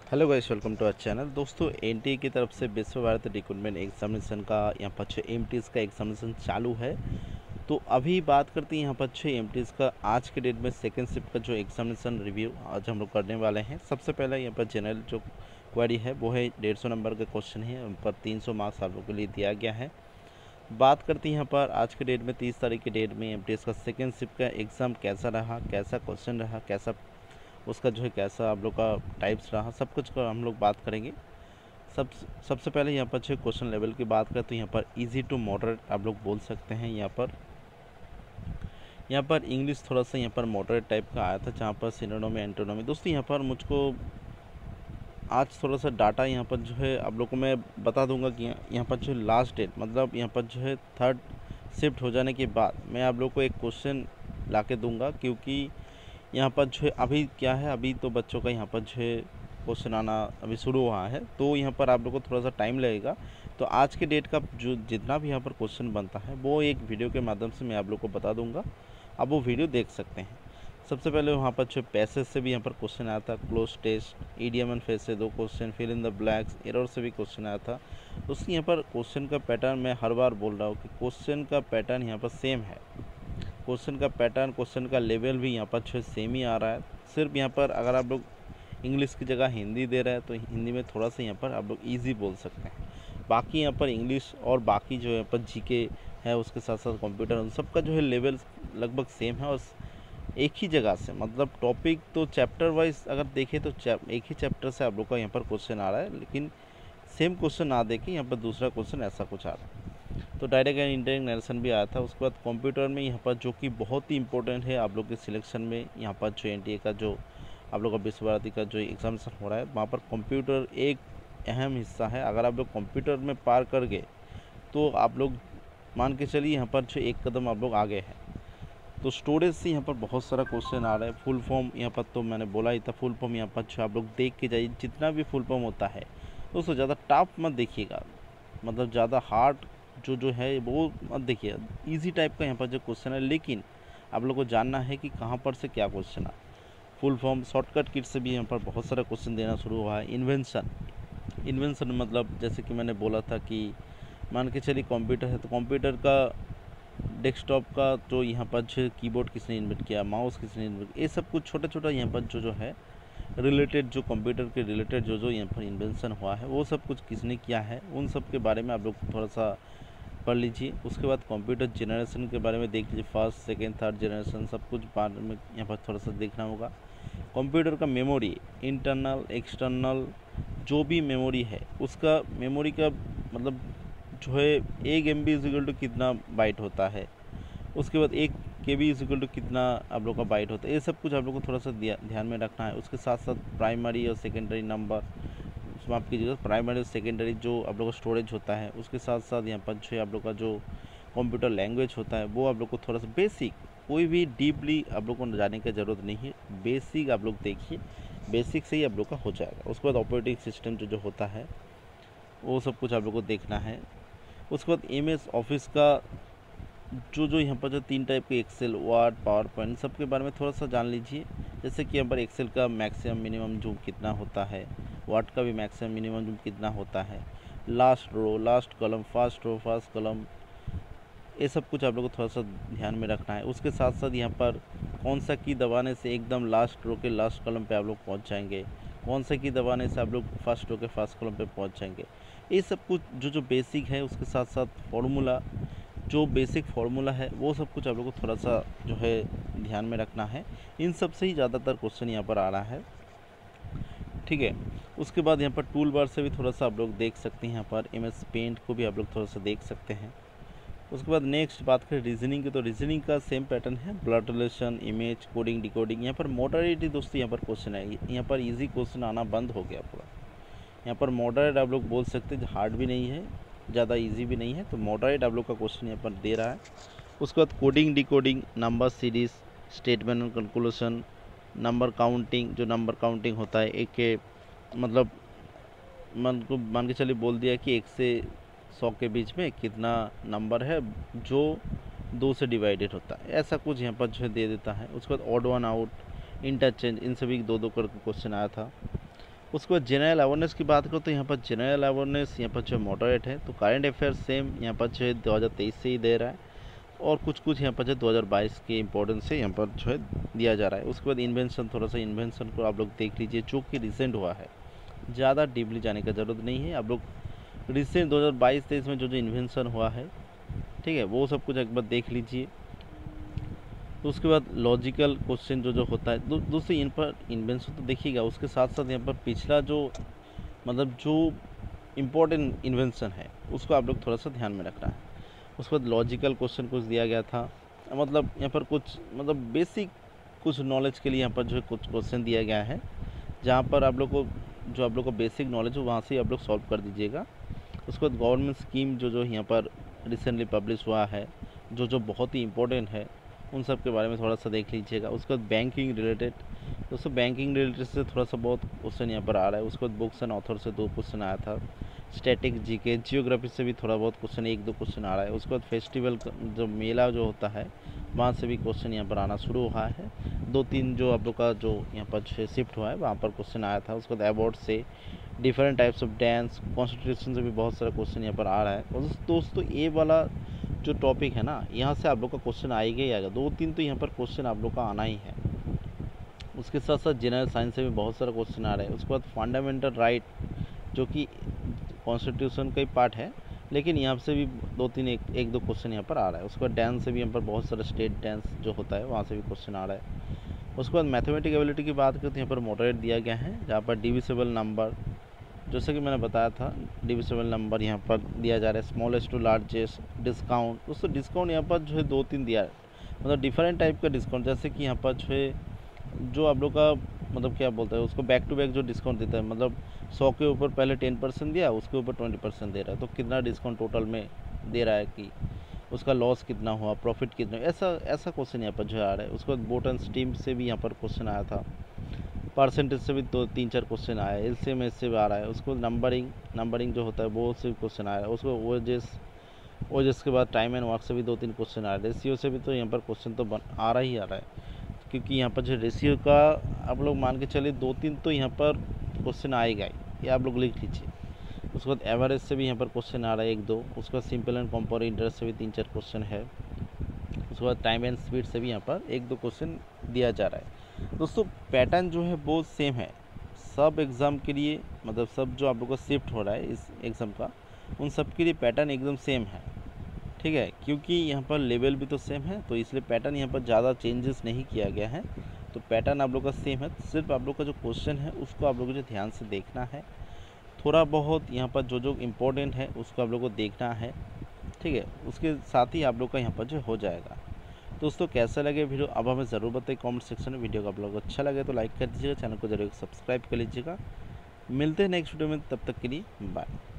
Hello guys, welcome to our channel. दोस्तों, NTA की तरफ से विश्व भारती रिक्रूटमेंट एग्जामिनेशन का यहाँ पर 6 एमटीएस का एग्जामिनेशन चालू है। तो अभी बात करते हैं यहाँ पर 6 एमटीएस का आज के डेट में सेकंड शिफ्ट का जो एग्जामिनेशन रिव्यू आज हम लोग करने वाले हैं। सबसे पहले यहाँ पर जनरल जो क्वेरी है वो है 150 नंबर का क्वेश्चन है, उन पर 300 मार्क्स आप लोगों के लिए दिया गया है। बात करते हैं यहाँ पर आज के डेट में 30 तारीख के डेट में एमटीएस का सेकेंड शिफ्ट का एग्ज़ाम कैसा रहा, कैसा क्वेश्चन रहा, कैसा उसका जो है कैसा आप लोग का टाइप्स रहा, सब कुछ का हम लोग बात करेंगे। सबसे पहले यहाँ पर 6 क्वेश्चन लेवल की बात करें तो यहाँ पर इजी टू मॉडरेट आप लोग बोल सकते हैं। यहाँ पर इंग्लिश थोड़ा सा यहाँ पर मॉडरेट टाइप का आया था, जहाँ पर सिनोनिम एंटोनिम। दोस्तों, यहाँ पर मुझको आज थोड़ा सा डाटा यहाँ पर जो है आप लोग को मैं बता दूंगा कि यहाँ पर जो लास्ट डेट मतलब यहाँ पर जो है थर्ड शिफ्ट हो जाने के बाद मैं आप लोग को एक क्वेश्चन ला के दूँगा, क्योंकि यहाँ पर जो है अभी क्या है, अभी तो बच्चों का यहाँ पर जो है क्वेश्चन आना अभी शुरू हुआ है, तो यहाँ पर आप लोग को थोड़ा सा टाइम लगेगा। तो आज के डेट का जो जितना भी यहाँ पर क्वेश्चन बनता है वो एक वीडियो के माध्यम से मैं आप लोग को बता दूंगा, आप वो वीडियो देख सकते हैं। सबसे पहले वहाँ पर जो पैसेज से भी यहाँ पर क्वेश्चन आया था, cloze test, idiom and phrase से 2 question, fill in the blanks, error से भी क्वेश्चन आया था। उसकी यहाँ पर क्वेश्चन का पैटर्न मैं हर बार बोल रहा हूँ कि क्वेश्चन का पैटर्न यहाँ पर सेम है। क्वेश्चन का पैटर्न, क्वेश्चन का लेवल भी यहाँ पर जो सेम ही आ रहा है। सिर्फ यहाँ पर अगर आप लोग इंग्लिश की जगह हिंदी दे रहे हैं तो हिंदी में थोड़ा सा यहाँ पर आप लोग ईजी बोल सकते हैं। बाकी यहाँ पर इंग्लिश और बाकी जो यहाँ पर जीके है, उसके साथ साथ कंप्यूटर, उन सब का जो है लेवल लगभग सेम है। और एक ही जगह से मतलब टॉपिक तो चैप्टर वाइज अगर देखें तो एक ही चैप्टर से आप लोग का यहाँ पर क्वेश्चन आ रहा है, लेकिन सेम क्वेश्चन ना देखें यहाँ पर दूसरा क्वेश्चन ऐसा कुछ आ रहा है। तो डायरेक्ट एंड इनडायरेक्ट नरेशन भी आया था। उसके बाद कंप्यूटर में यहाँ पर जो कि बहुत ही इंपॉर्टेंट है आप लोग के सिलेक्शन में, यहाँ पर जो एनटीए का जो आप लोग का विश्व भारती का जो एग्जामिनेशन हो रहा है, वहाँ पर कंप्यूटर एक अहम हिस्सा है। अगर आप लोग कंप्यूटर में पार कर गए तो आप लोग मान के चलिए यहाँ पर जो एक कदम आप लोग आगे हैं। तो स्टोरेज से यहाँ पर बहुत सारा क्वेश्चन आ रहा है। फुल फॉर्म यहाँ पर तो मैंने बोला ही था, फुल फॉर्म यहाँ पर जो आप लोग देख के जाइए, जितना भी फुल फॉर्म होता है दोस्तों ज़्यादा टफ मत देखिएगा, मतलब ज़्यादा हार्ड जो है वो मत देखिए। इजी टाइप का यहाँ पर जो क्वेश्चन है, लेकिन आप लोग को जानना है कि कहाँ पर से क्या क्वेश्चन है। फुल फॉर्म शॉर्टकट किट से भी यहाँ पर बहुत सारा क्वेश्चन देना शुरू हुआ है। इन्वेंशन मतलब जैसे कि मैंने बोला था कि मान के चलिए कंप्यूटर है, तो कंप्यूटर का डेस्कटॉप का तो यहाँ पर जो कीबोर्ड किसने इन्वेंट किया, माउस किसने इन्वेंट किया, ये सब कुछ छोटा छोटा यहाँ पर जो है रिलेटेड, जो कंप्यूटर के रिलेटेड जो यहाँ पर इन्वेंशन हुआ है वो सब कुछ किसने किया है, उन सब के बारे में आप लोग थोड़ा सा पढ़ लीजिए। उसके बाद कंप्यूटर जनरेशन के बारे में देख लीजिए, फर्स्ट सेकेंड थर्ड जनरेशन सब कुछ बारे में यहाँ पर थोड़ा सा देखना होगा। कंप्यूटर का मेमोरी, इंटरनल एक्सटर्नल जो भी मेमोरी है उसका मेमोरी का मतलब जो है 1 MB इजिकल टू कितना बाइट होता है, उसके बाद 1 KB इजिकल टू कितना आप लोग का बाइट होता है, ये सब कुछ आप लोग को थोड़ा सा ध्यान में रखना है। उसके साथ साथ प्राइमरी और सेकेंडरी नंबर, उसमें आप कीजिएगा प्राइमरी और सेकेंडरी जो आप लोग का स्टोरेज होता है, उसके साथ साथ यहाँ पर जो आप लोग का जो कंप्यूटर लैंग्वेज होता है वो आप लोग को थोड़ा सा बेसिक, कोई भी डीपली आप लोग को जाने की ज़रूरत नहीं है, बेसिक आप लोग देखिए, बेसिक से ही आप लोग का हो जाएगा। उसके बाद ऑपरेटिंग सिस्टम जो होता है वो सब कुछ आप लोग को देखना है। उसके बाद MS ऑफिस का जो यहाँ पर जो 3 टाइप के एक्सेल, वर्ड, पावर पॉइंट सब के बारे में थोड़ा सा जान लीजिए। जैसे कि यहाँ पर एक्सेल का मैक्सिमम मिनिमम जूम कितना होता है, वर्ड का भी मैक्सिमम मिनिमम जूम कितना होता है, last row last column, first row first column, ये सब कुछ आप लोग को थोड़ा सा ध्यान में रखना है। उसके साथ साथ यहाँ पर कौन सा की दबाने से एकदम लास्ट रो के लास्ट कॉलम पे आप लोग पहुँच जाएंगे, कौन सा की दबाने से आप लोग फर्स्ट रो के फर्स्ट कॉलम पे पहुँच जाएंगे, ये सब कुछ जो बेसिक है। उसके साथ साथ फार्मूला, जो बेसिक फार्मूला है वो सब कुछ आप लोग को थोड़ा सा जो है ध्यान में रखना है। इन सब से ही ज़्यादातर क्वेश्चन यहाँ पर आ रहा है, ठीक है। उसके बाद यहाँ पर टूल बार से भी थोड़ा सा आप लोग देख सकते हैं, यहाँ पर MS पेंट को भी आप लोग थोड़ा सा देख सकते हैं। उसके बाद नेक्स्ट बात करें रीजनिंग की, तो रीजनिंग का सेम पैटर्न है, blood relation, image, coding, decoding. यहाँ पर मॉडरेट दोस्तों यहाँ पर क्वेश्चन है, यहाँ पर इजी क्वेश्चन आना बंद हो गया पूरा। यहाँ पर मॉडरेट आप लोग बोल सकते हैं, हार्ड भी नहीं है ज़्यादा इजी भी नहीं है, तो मॉडरेट आप लोग का क्वेश्चन यहाँ पर दे रहा है। उसके बाद coding, decoding, number series, statement and conclusion, number counting, जो नंबर काउंटिंग होता है एक के मतलब मान के चलिए बोल दिया कि 1 से 100 के बीच में कितना नंबर है जो 2 से डिवाइडेड होता है, ऐसा कुछ यहाँ पर जो दे देता है। उसके बाद ऑड वन आउट, इंटरचेंज, इन सभी 2-2 करके क्वेश्चन आया था। उसके बाद जनरल अवेयरनेस की बात करो तो यहाँ पर जनरल अवेयरनेस यहाँ पर जो मॉडरेट है, तो करंट अफेयर सेम यहाँ पर जो है 2023 से ही दे रहा है, और कुछ कुछ यहाँ पर जो 2022 के इंपॉर्टेंस से यहाँ पर जो है दिया जा रहा है। उसके बाद इन्वेंशन, थोड़ा सा इन्वेंशन को आप लोग देख लीजिए जो कि रिसेंट हुआ है, ज़्यादा डीपली जाने का ज़रूरत नहीं है। आप लोग रिसेंट 2022-23 में जो इन्वेंशन हुआ है, ठीक है, वो सब कुछ एक बार देख लीजिए। तो उसके बाद लॉजिकल क्वेश्चन जो होता है, दोस्तों इन पर इन्वेंशन तो देखिएगा, उसके साथ साथ यहाँ पर पिछला जो मतलब जो इम्पोर्टेंट इन्वेंशन है उसको आप लोग थोड़ा सा ध्यान में रखना है। उसके बाद लॉजिकल क्वेश्चन कुछ दिया गया था, मतलब यहाँ पर कुछ मतलब बेसिक कुछ नॉलेज के लिए यहाँ पर जो है कुछ क्वेश्चन दिया गया है, जहाँ पर आप लोग को जो आप लोग को बेसिक नॉलेज हो वहाँ से आप लोग सॉल्व कर दीजिएगा। उसके बाद गवर्नमेंट स्कीम जो यहाँ पर रिसेंटली पब्लिश हुआ है, जो बहुत ही इम्पोर्टेंट है, उन सब के बारे में थोड़ा सा देख लीजिएगा। उसके बाद बैंकिंग रिलेटेड, दोस्तों बैंकिंग रिलेटेड से थोड़ा सा बहुत क्वेश्चन यहाँ पर आ रहा है। उसके बाद बुक्स एंड ऑथर से 2 क्वेश्चन आया था। स्टैटिक जीके जियोग्राफी से भी थोड़ा बहुत क्वेश्चन 1-2 क्वेश्चन आ रहा है। उसके बाद फेस्टिवल जो मेला जो होता है वहाँ से भी क्वेश्चन यहाँ पर आना शुरू हुआ है। 2-3 जो आप लोग का जो यहाँ पर शिफ्ट हुआ है वहाँ पर क्वेश्चन आया था। उसके बाद अवार्ड से, different types of dance, constitution से भी बहुत सारा क्वेश्चन यहाँ पर आ रहा है। और दोस्तों ये वाला जो टॉपिक है ना, यहाँ से आप लोग का क्वेश्चन आएगा ही आएगा, 2-3 तो यहाँ पर क्वेश्चन आप लोग का आना ही है। उसके साथ साथ जनरल साइंस से भी बहुत सारा क्वेश्चन आ रहा है। उसके बाद फंडामेंटल राइट जो कि कॉन्स्टिट्यूशन का ही पार्ट है, लेकिन यहाँ से भी 2-3 एक-दो क्वेश्चन यहाँ पर आ रहा है। उसके बाद डांस से भी यहाँ पर बहुत सारा स्टेट डांस जो होता है वहाँ से भी क्वेश्चन आ रहा है। उसके बाद मैथमेटिक एबिलिटी की बात करें तो यहाँ पर मॉडरेट दिया गया है, जहाँ पर डिविजिबल नंबर, जैसे कि मैंने बताया था, डिविजिबल नंबर यहाँ पर दिया जा रहा है, स्मॉलेस्ट टू लार्जेस्ट, डिस्काउंट। दोस्तों डिस्काउंट यहाँ पर जो है 2-3 दिया है, मतलब डिफरेंट टाइप का डिस्काउंट, जैसे कि यहाँ पर जो है जो आप लोग का मतलब क्या बोलते हैं उसको बैक टू बैक जो डिस्काउंट देता है, मतलब 100 के ऊपर पहले 10% दिया, उसके ऊपर 20% दे रहा है, तो कितना डिस्काउंट टोटल में दे रहा है कि उसका लॉस कितना हुआ, प्रॉफिट कितना, ऐसा क्वेश्चन यहाँ पर जो आ रहा है। उसके बाद बोट एंड स्ट्रीम से भी यहाँ पर क्वेश्चन आया था, परसेंटेज से भी 2-3-4 क्वेश्चन आया है, एलसीएम से भी आ रहा है। उसको नंबरिंग जो होता है वो से भी क्वेश्चन आया है। उसको ओजेस के बाद टाइम एंड वर्क से भी 2-3 क्वेश्चन आ रहे हैं। रेशियो से भी तो यहाँ पर क्वेश्चन तो आ रहा है, क्योंकि यहाँ पर जो रेशियो का आप लोग मान के चलिए 2-3 तो यहाँ पर क्वेश्चन आएगा ही, ये आप लोग लिख लीजिए। उसके बाद एवरेज से भी यहाँ पर क्वेश्चन आ रहा है 1-2। उसके बाद सिंपल एंड कंपाउंड इंटरेस्ट से भी 3-4 क्वेश्चन है। उसके बाद टाइम एंड स्पीड से भी यहाँ पर 1-2 क्वेश्चन दिया जा रहा है। दोस्तों पैटर्न जो है वो सेम है सब एग्ज़ाम के लिए, मतलब सब जो आप लोग का शिफ्ट हो रहा है इस एग्ज़ाम का, उन सब के लिए पैटर्न एकदम सेम है, ठीक है, क्योंकि यहाँ पर लेवल भी तो सेम है, तो इसलिए पैटर्न यहाँ पर ज़्यादा चेंजेस नहीं किया गया है। तो पैटर्न आप लोग का सेम है, सिर्फ आप लोग का जो क्वेश्चन है उसको आप लोग को जो ध्यान से देखना है, थोड़ा बहुत यहाँ पर जो इम्पोर्टेंट है उसको आप लोग को देखना है, ठीक है, उसके साथ ही आप लोग का यहाँ पर जो हो जाएगा। दोस्तों कैसा लगे वीडियो अब हमें ज़रूर बताइए कमेंट सेक्शन में। वीडियो का आप लोग को अच्छा लगे तो लाइक कर दीजिएगा, चैनल को जरूर सब्सक्राइब कर लीजिएगा। मिलते हैं नेक्स्ट वीडियो में, तब तक के लिए बाय।